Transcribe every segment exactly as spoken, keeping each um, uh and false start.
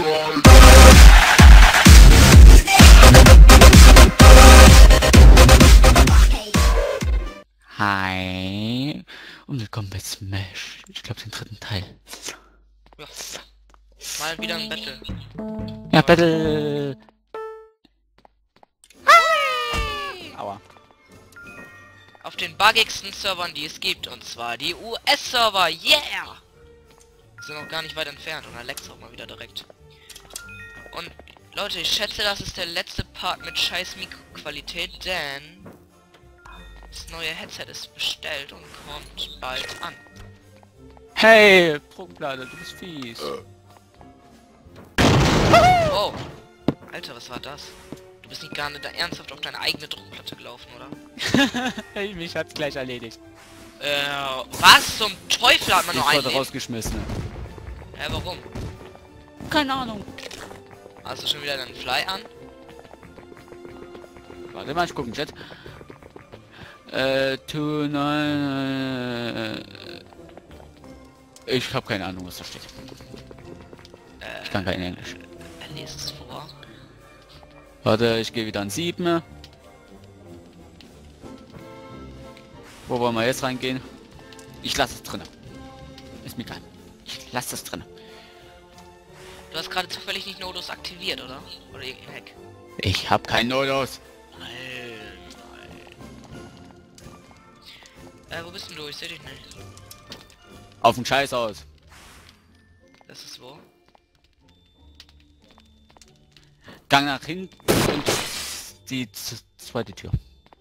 Hi und willkommen bei Smash. Ich glaube den dritten Teil. Ja. Mal wieder ein Battle. Ja, Battle. Aua. Auf den buggigsten Servern, die es gibt, und zwar die U S-Server. Yeah! Sind noch gar nicht weit entfernt und Alex auch mal wieder direkt. Und Leute, ich schätze, das ist der letzte Part mit scheiß Mikroqualität, denn das neue Headset ist bestellt und kommt bald an. Hey, Druckplatte, du bist fies. Oh! Alter, was war das? Du bist nicht gar nicht da ernsthaft auf deine eigene Druckplatte gelaufen, oder? Hey, mich hat's gleich erledigt. Äh, was zum Teufel hat man Ich nur wurde einen? rausgeschmissen. Hä, warum? Keine Ahnung. Hast du schon wieder deinen Fly an? Warte mal, ich gucke im Chat. Äh, to nein. Ich habe keine Ahnung, was da steht. Äh, Ich kann kein Englisch. er liest es vor. Warte, ich gehe wieder an sieben. Wo wollen wir jetzt reingehen? Ich lasse es drinnen. Ist mir egal. Ich lasse es drinnen. Du hast gerade zufällig nicht Nodus aktiviert, oder? Oder irgendein Hack? Ich habe keinen Nodus. Nein, nein. Äh, wo bist denn du? Ich seh dich nicht. Auf den Scheiß aus. Das ist wo? Gang nach hinten und die z- zweite Tür.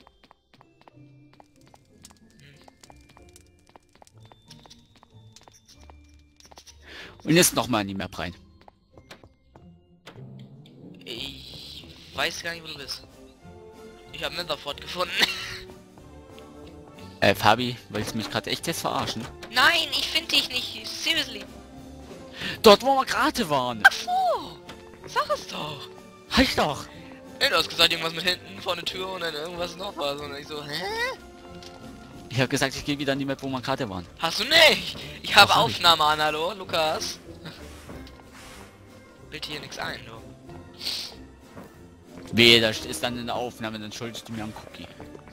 Und jetzt noch mal in die Map rein. Ich weiß gar nicht, wo du bist. Ich habe Netherfort gefunden. Äh, Fabi, willst du mich gerade echt jetzt verarschen? Nein, ich finde dich nicht. Seriously. Dort, wo wir gerade waren. Ach so. Sag es doch. Halt doch. Nee, du hast gesagt irgendwas mit hinten vor der Tür und dann irgendwas noch was. Und ich so, hä? Ich habe gesagt, ich gehe wieder in die Map, wo wir gerade waren. Hast du nicht? Ich habe Doch, hab ich. Aufnahme an, hallo, Lukas. Bild hier nichts ein, du. Wehe, das ist dann in der Aufnahme, dann schuldest du mir einen Cookie.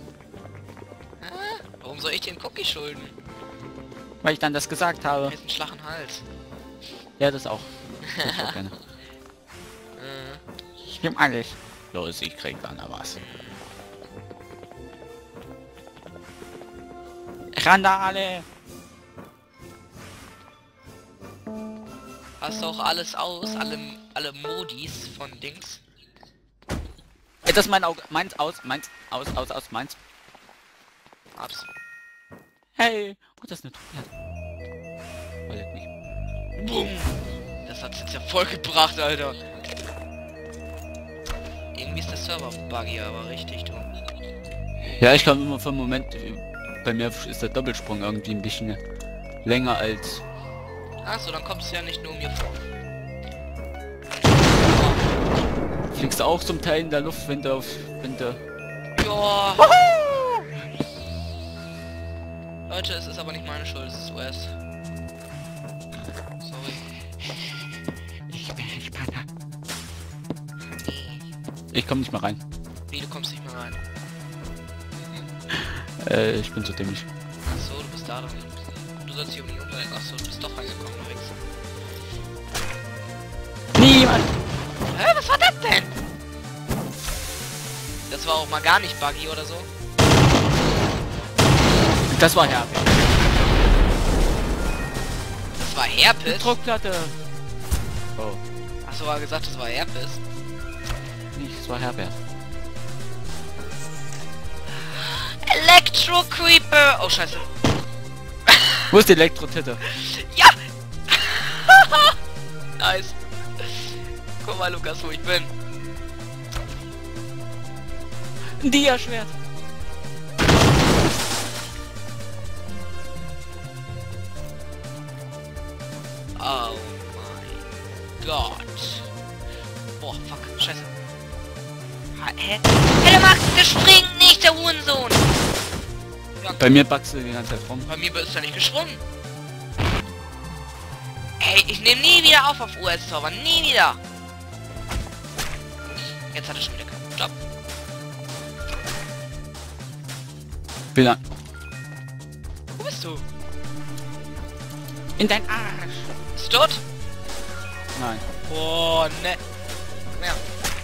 Hä? Warum soll ich den Cookie schulden? Weil ich dann das gesagt habe. Jetzt ein Schlag in den Hals. Ja, das auch. Das auch gerne. Äh, Ich nehm alles. Los, ich krieg dann da was. Randale! hast du auch alles aus, alle, alle Modis von Dings? Ey, das ist mein Auge. Meins aus, meins aus, aus, aus, meins. Abs. Hey! Oh, das ist eine Truppe. Wollte nicht. Boom. Das hat's jetzt ja voll gebracht, Alter. Irgendwie ist der Server buggy, aber richtig, du. Ja, ich kann immer für einen Moment. Bei mir ist der Doppelsprung irgendwie ein bisschen länger als. Achso, dann kommst du ja nicht nur mir vor. Fliegst du auch zum Teil in der Luft, wenn du auf. wenn du. Joa. Leute, es ist aber nicht meine Schuld, es ist U S. Sorry. Ich bin Spanner. Ich komme nicht mehr rein. Wie, du kommst nicht mehr rein? Äh, ich bin so dämlich. Achso, du bist da drin. Du sollst hier um die Umwelt. Achso, du bist doch reingekommen, du Wichser. Niemand! Hä, was war das denn? Das war auch mal gar nicht buggy oder so. Das war Herpes. Das war Herpes? Druckplatte! Oh, Achso, war gesagt, das war Herpes. nicht, es war Herbert. Electro Creeper! Oh, scheiße. Wo ist die Elektro-Titte? Ja! Nice. Guck mal, Lukas, wo ich bin. Ein Dia-Schwert! Oh mein Gott. Boah, fuck, scheiße. Ha- Hä? Hey, der Max, der springt nicht, der Hurensohn! Ja, Bei mir backst du die ganze Zeit rum. bei mir ist er nicht gesprungen. Ey, ich nehme nie wieder auf auf U S-Server. Nie wieder. Jetzt hat er schon wieder keinen Stopp. Bin an. Wo bist du? In dein Arsch. Bist du tot? Nein. Oh, ne. Komm her.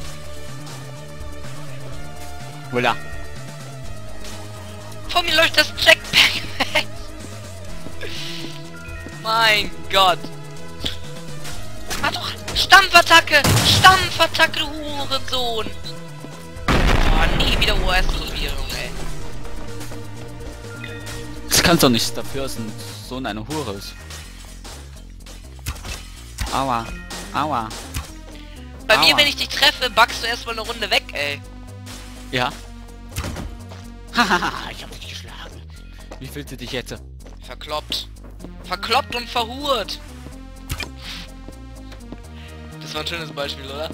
Voila. Vor mir läuft das Jackpack weg. Mein Gott. Ah doch. Stampfattacke. Stampfattacke, du Hurensohn. Oh, nie wieder U S-Regierung, ey. Das kannst doch nicht dafür, dass ein Sohn eine Hure ist. Aua. Aua. Bei mir, Aua. wenn ich dich treffe, backst du erstmal eine Runde weg, ey. Ja. Hahaha, ich hab dich geschlagen. Wie fühlst du dich jetzt? Verkloppt. Verkloppt und verhurt. Das war ein schönes Beispiel, oder?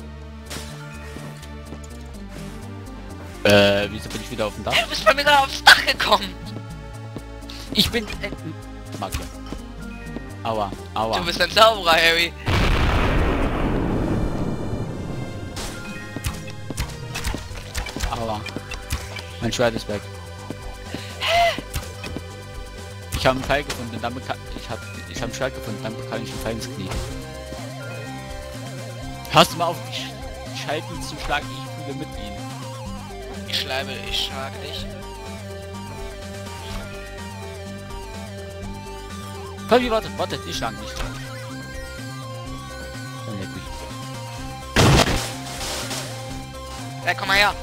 Äh, wieso bin ich wieder auf dem Dach? Hey, du bist bei mir gerade aufs Dach gekommen. Ich bin... Äh, Mag ja. Aua, aua. Du bist ein Zauberer, Harry. Aua. Mein Schwert ist weg. Ich habe einen Pfeil gefunden, dann bekam ich habe ich habe ein Schwert gefunden, dann bekam ich einen Pfeil ins Knie. Hörst du mal auf, die Sch Schalten zu schlagen, ich fühle mit ihnen. Ich schleibe, ich schlage dich. Fabi, warte, warte, die schlagen nicht. Dann leck mich. Ja, komm mal her.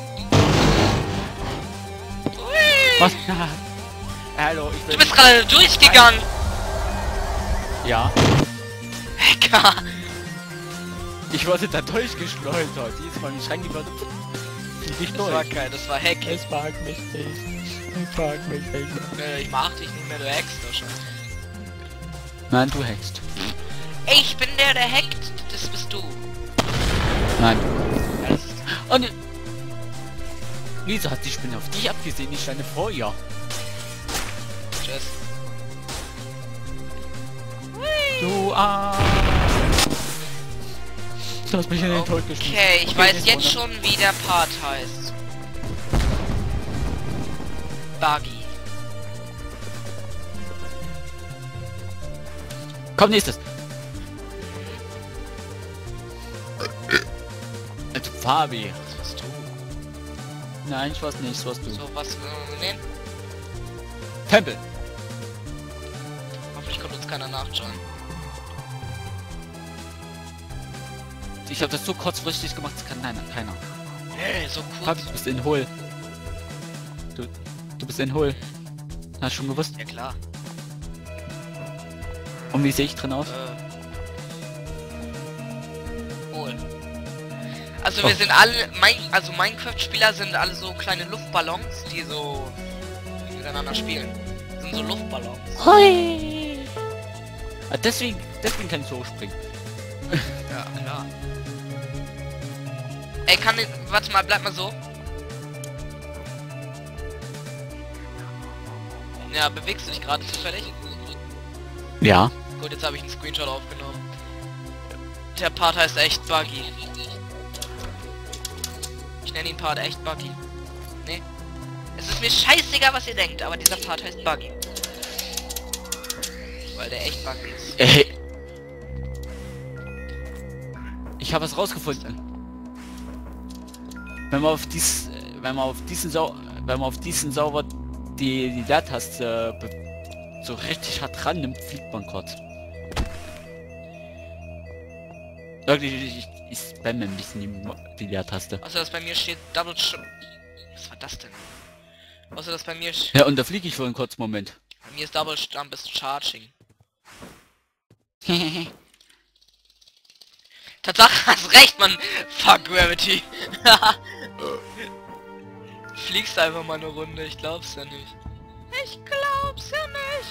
Was? Hallo, ich bin... Du bist gerade durchgegangen. Ja. Hacker. Ich wurde da durchgeschleudert. Jedes Mal mich reingeschleudert. Nicht Das war durch. geil, das war Hack. Es mag mich nicht. Es mag mich nicht. Äh, ich mag dich nicht mehr, du hackst doch schon. Nein, du hackst. Ich bin der, der hackt. Das bist du. Nein. Ja, das ist Und... Wieso hat die Spinne auf dich abgesehen? Ich stand vor ihr. Tschüss. Du Arsch. Du hast mich in den Tod geschmissen. Okay, ich weiß jetzt schon, wie der Part heißt. Buggy. Komm, nächstes. Also, Fabi. Was bist du? Nein, ich weiß nicht, was du. So, was wollen wir nehmen? Tempel. Hoffentlich kommt uns keiner nachschauen. Ich habe das so kurzfristig gemacht, das kann nein, keiner. Hey, so kurz. Fabi, du bist in Hohl. Du, du bist in Hohl. Hast du schon gewusst? Ja klar. Und wie sehe ich drin aus? Äh. Wohl. Also Oh. wir sind alle, mein, also Minecraft-Spieler sind alle so kleine Luftballons, die so miteinander spielen. Das sind so Luftballons. Hui. Ah, deswegen, deswegen kann ich so hochspringen. Ja, klar. Ey, kann ich, warte mal, bleib mal so. Ja, bewegst du dich gerade zufällig? Ja. Gut, jetzt habe ich einen Screenshot aufgenommen. Der Part heißt echt Buggy. Ich nenne ihn Part echt Buggy. Nee. Es ist mir scheißegal, was ihr denkt, aber dieser Part heißt Buggy. Weil der echt Buggy ist. Ey. Ich habe es rausgefunden. Wenn man auf dies, wenn man auf diesen Sau, wenn man auf diesen Sauber die die Leertaste äh, so richtig hart ran nimmt, fliegt man kurz. Wirklich, ich, ich, ich spamme ein bisschen die, die Leertaste. Außer dass bei mir steht Double Sh Was war das denn? Außer dass bei mir sch Ja, und da fliege ich für einen kurzen Moment. bei mir ist Double Jump ist Charging. Tatsache, hast recht, Mann. Fuck Gravity. Fliegst einfach mal eine Runde, ich glaub's ja nicht. Ich glaub's ja nicht.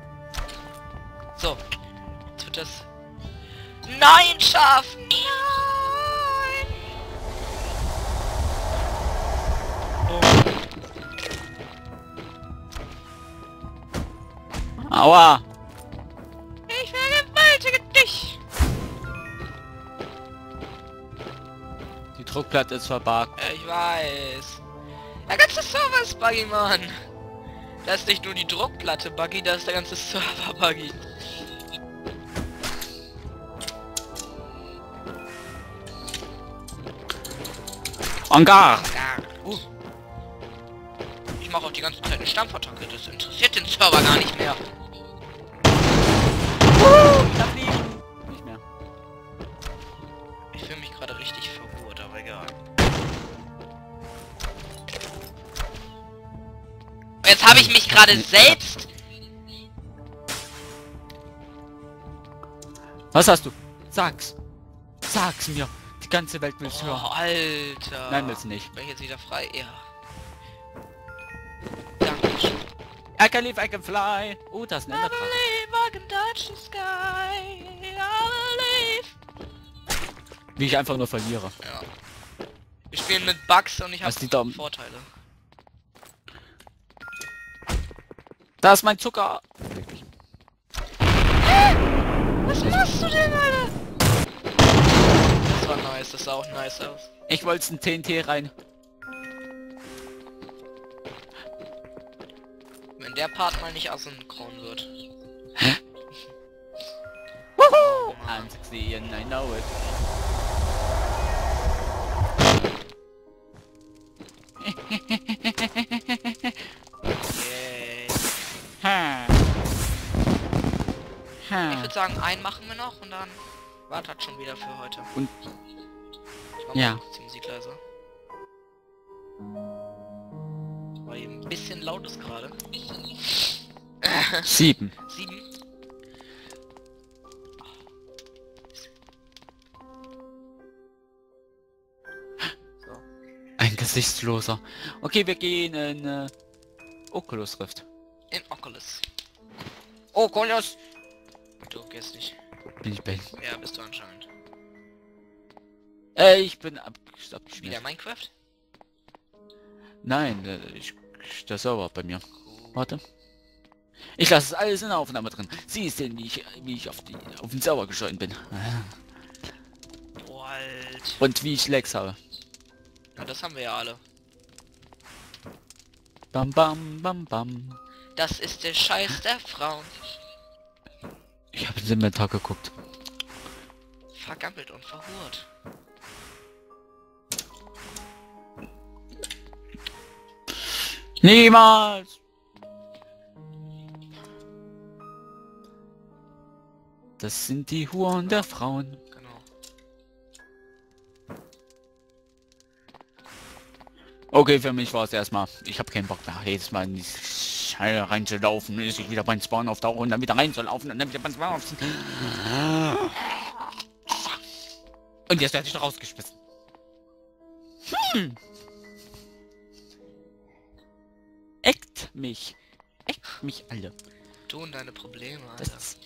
So. Jetzt wird das... Nein, Schaf! Nein! Oh. Aua! Ich vergewaltige Druckplatte ist verbuggt. Ja, ich weiß. Der ganze Server ist buggy, Mann. Da ist nicht nur die Druckplatte buggy, da ist der ganze Server buggy. Angar! Uh. Ich mache auch die ganze Zeit eine Stampfattacke, das interessiert den Server gar nicht mehr. Nicht mehr. Ich fühle mich gerade richtig verwirrt, aber egal. Jetzt habe ich mich gerade selbst... Was hast du? Sag's. Sag's mir. Die ganze Welt will's hören. Oh, Alter. Nein, will's nicht. Bin ich jetzt wieder frei? Ja. Dankeschön. I can live, I can fly. Oh, das ist ein I Enderdrache. believe I can touch the sky. I believe. Wie ich einfach nur verliere. Ja. Wir spielen mit Bugs und ich Was die habe da- Vorteile. Da ist mein Zucker. Was machst du denn, Alter? Das war nice, das sah auch nice aus. Ich wollte ein T N T rein. Wenn der Part mal nicht asynchron wird. Woohoo! I'm sixteen, I know it. Yay. Ha. Ich Ha. würde sagen, einen machen wir noch und dann wartet schon wieder für heute. Und Ich mach ja. mal kurz die Musik leiser. War eben ein bisschen laut ist gerade. Sieben. Sieben. So. Ein Gesichtsloser. Okay, wir gehen in äh, Oculus Rift. In Oculus. Oculus! Du gehst nicht. Bin ich bei. Ja, bist du anscheinend. Äh, ich bin ab Wieder abgeschmiert. Minecraft? Nein, äh, ich, der Server bei mir. Warte. Ich lasse es alles in der Aufnahme drin. Sie sehen, wie ich, wie ich auf, die, auf den Server gescheut bin. Boah, alt. Und wie ich Lex habe. Ja, das haben wir ja alle. Bam bam bam bam. Das ist der Scheiß der Frauen. Ich habe ins Inventar geguckt. Vergammelt und verhurt. Niemals! Das sind die Huren der Frauen. Genau. Okay, für mich war es erstmal. Ich habe keinen Bock mehr. Jedes Mal in die Scheiße reinzulaufen, bis ich wieder beim Spawn auftauche und dann wieder reinzulaufen und dann wieder beim Spawn aufziehen. Und jetzt werde ich rausgeschmissen. Hm. Eckt mich. Eckt mich alle. Du und deine Probleme, Alter. Das,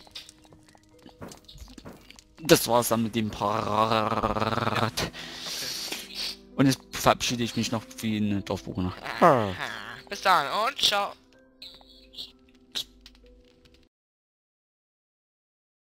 das war's dann mit dem Part. Okay. Und jetzt verabschiede ich mich noch wie ein Dorfbewohner. Ah, Bis dann und ciao.